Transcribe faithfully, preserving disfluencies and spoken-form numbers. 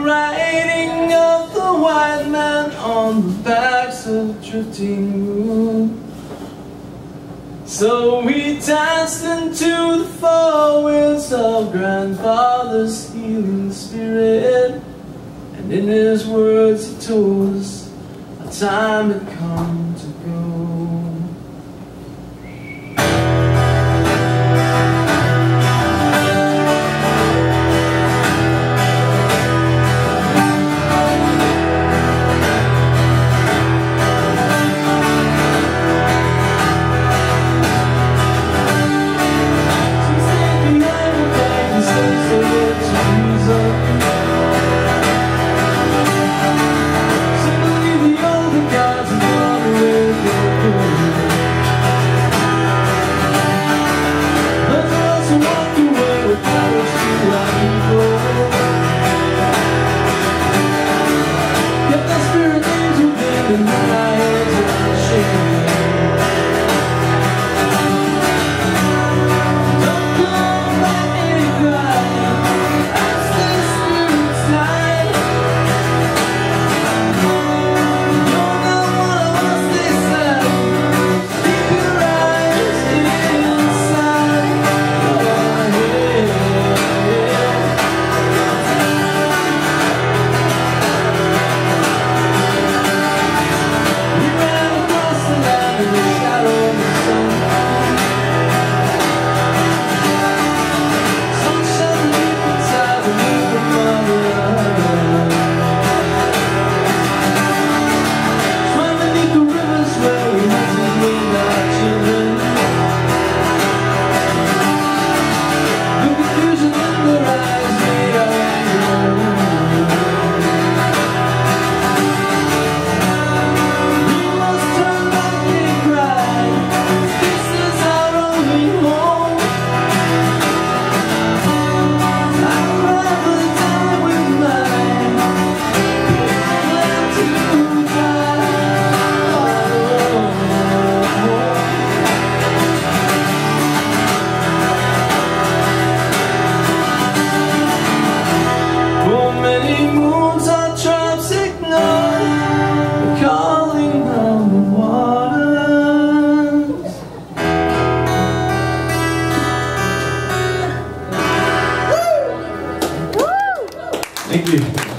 writing of the white man on the backs of drifting moon. So we danced into the four winds of grandfather's healing spirit, and in his words he told us our time had come to go. Thank you.